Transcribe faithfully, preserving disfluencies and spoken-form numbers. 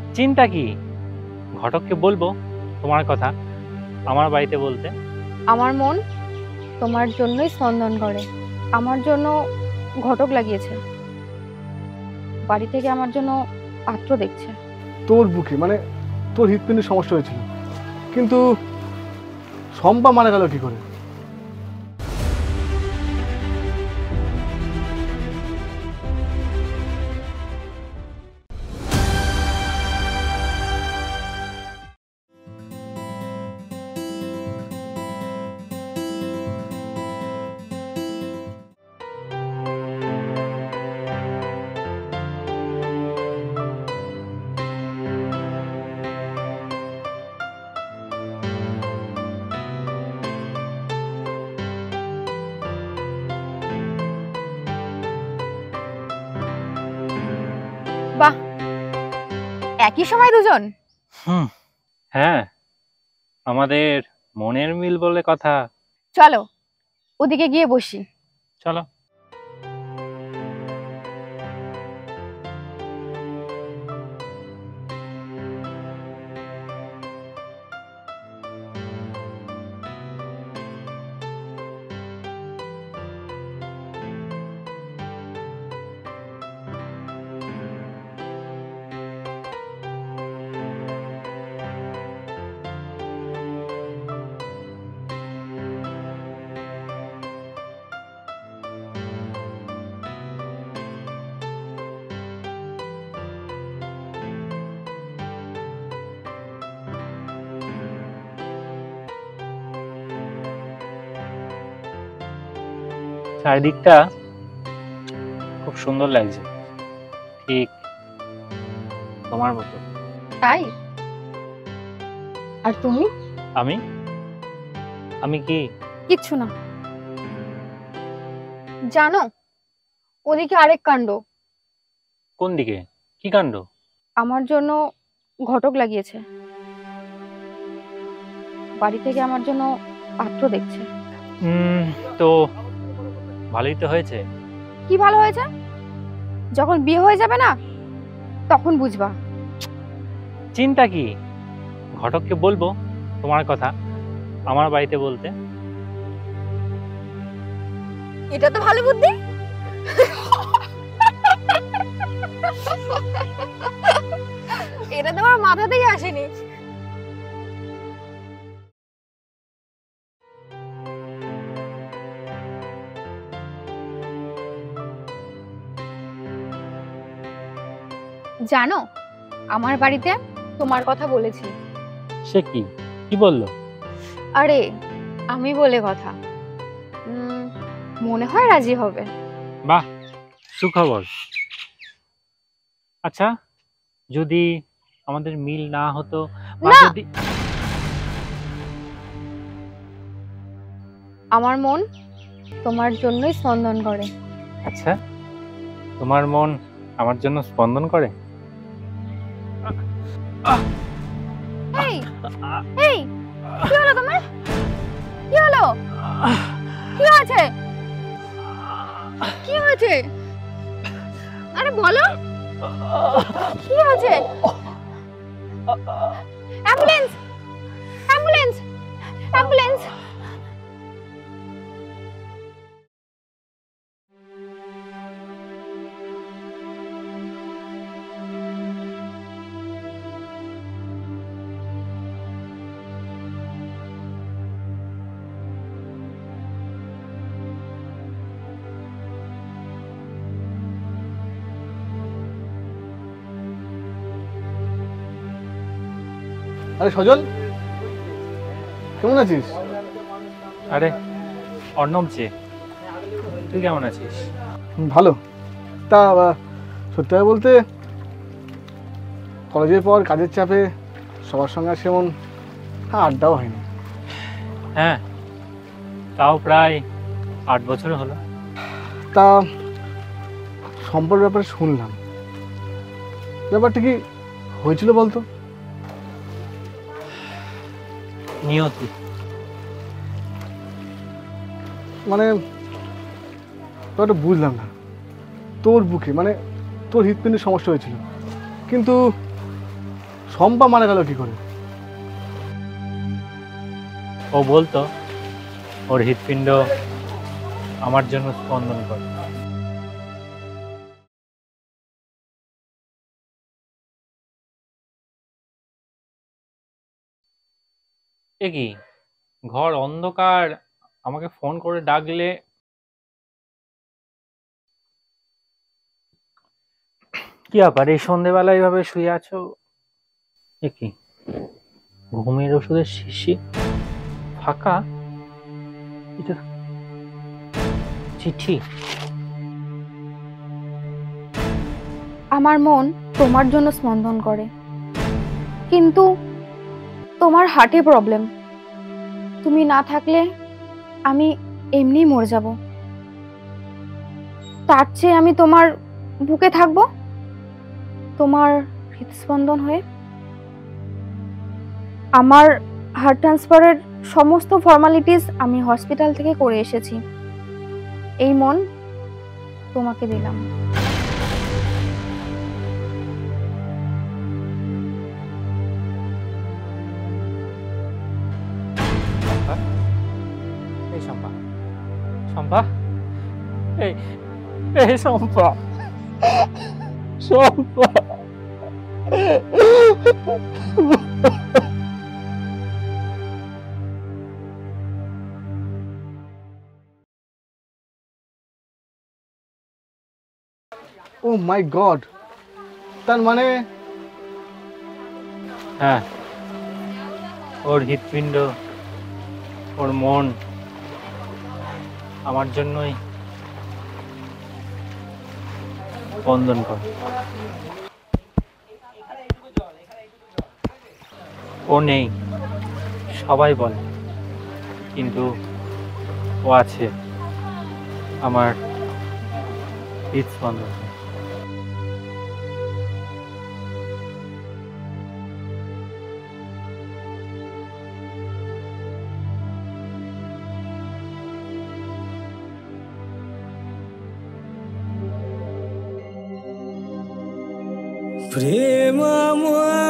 চিন্তা কি? ঘটককে বলবো তোমার কথা আমার বাড়িতে বলতে। আমার মন তোমার জন্যই স্পন্দন করে। আমার জন্য ঘটক লাগিয়েছে, বাড়ি থেকে আমার জন্য পাত্র দেখছে। তোর বুকে মানে তোর হৃৎপিণ্ডের সমস্যা হয়েছিল, কিন্তু শম্পা মারা গেল কি করে? বাহ, একই সময় দুজন। হুম, হ্যাঁ, আমাদের মনের মিল বলে কথা। চলো ওদিকে গিয়ে বসি। চলো। চারিদিকটা খুব সুন্দর লাগছে, ঠিক তোমার মতো। তাই? আর তুমি? আমি আমি কি? কিচ্ছু না। জানো, ওদিকে আরেক কাণ্ড। কোন দিকে? কি কাণ্ড? আমার জন্য ঘটক লাগিয়েছে, বাড়ি থেকে আমার জন্য পাত্র দেখছে। হুম, তো ভালোই তো হয়েছে। কি ভালো হয়েছে? যখন বিয়ে হয়ে যাবে না তখন বুঝবা। চিন্তা কি? ঘটককে বলবো তোমার কথা আমার বাড়িতে বলতে। এটা তো ভালো বুদ্ধি। এটা তোমার মাথা থেকে আসেনি। জানো, আমার বাড়িতে তোমার কথা বলেছি। সে কি কি বললো? আরে আমি বলে কথা, উম, মনে হয় রাজি হবে। বাহ, সুখবর। আচ্ছা, যদি আমাদের মিল না হতো বা না। যদি আমার মন তোমার জন্যই স্পন্দন করে। আচ্ছা, তোমার মন আমার জন্য স্পন্দন করে? এই এই, কি হলো তোমার? কি হলো? কি হয়েছে? কি হয়েছে? আরে বলো, কি হয়েছে? Ambulance, ambulance, ambulance. আরে সজল, কেমন আছিস? আরে অর্ণব যে, তুই কেমন আছিস? ভালো। তা আহ, সত্যি কথা বলতে কলেজের পর কাজের চাপে সবার সঙ্গে আর সেমন হ্যাঁ আড্ডাও হয়নি। হ্যাঁ, তাও প্রায় আট বছর হলো। তা সম্পর্কের ব্যাপারে শুনলাম, ব্যাপারটা কি হয়েছিল বলতো? নিয়তি। মানে ব্যাপারটা বুঝলাম না। তোর বুকে মানে তোর হৃৎপিণ্ডের সমস্যা হয়েছিল, কিন্তু শম্পা মারা গেল কি করে? ও বলতো ওর হৃৎপিণ্ড আমার জন্য স্পন্দন করে। এ কি, ঘর অন্ধকার, আমাকে ফোন করে ডাকলে? কি ব্যাপার, এই সন্ধেবেলা এইভাবে শুয়ে আছো? এ কি, ঘুমের ওষুধের শিশি ফাঁকা, এটা চিঠি। আমার মন তোমার জন্য স্পন্দন করে, কিন্তু তোমার হার্টে প্রবলেম। তুমি না থাকলে আমি এমনি মরে যাব। তার চেয়ে আমি তোমার বুকে থাকবো, তোমার হৃদস্পন্দন হয়ে। আমার হার্ট ট্রান্সফারের সমস্ত ফর্মালিটিস আমি হসপিটাল থেকে করে এসেছি। এই মন তোমাকে দিলাম। এই শম্পা, শম্পা, এই এই Shampa, Shampa. Oh my god, তার মানে? হ্যাঁ, ওর হৃৎপিণ্ড, ওর মন আমার জন্যই স্পন্দন করে। ও নেই সবাই বলে, কিন্তু ও আছে, আমার হৃদস্পন্দন। প্রেম